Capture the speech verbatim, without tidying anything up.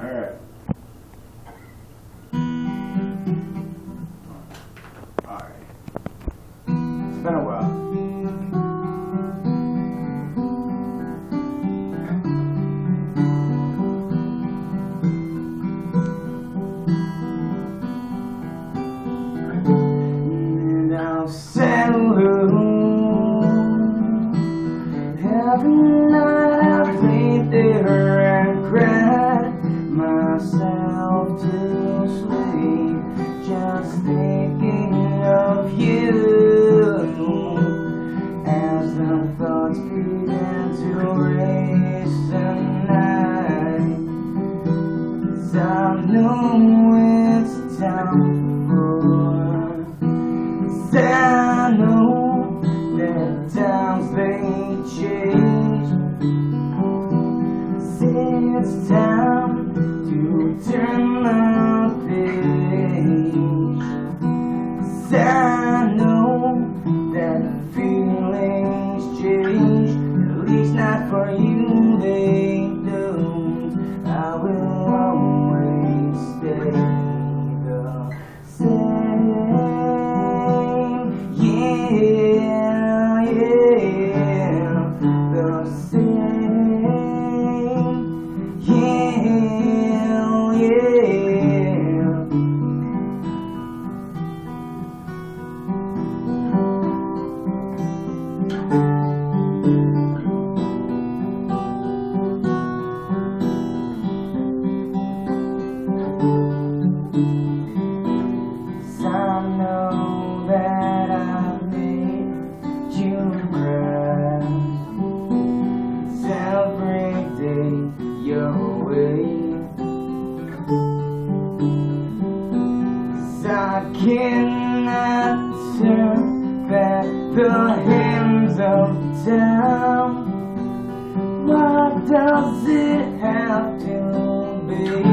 Alright. Alright. It's been a while. And I'll settle every night I played there and cried myself to sleep, just thinking of you as the thoughts began to race the night. 'Cause I know it's time for, 'cause I know that times they change. It's time to turn my page. 'Cause I know that feelings change, at least not for you, they don't. I will always stay the same. Yeah, yeah, the same. Yeah, yeah. So I know that I made you cry. Every day you're away. 'Cause I cannot turn back the hands of time. Why does it have to be?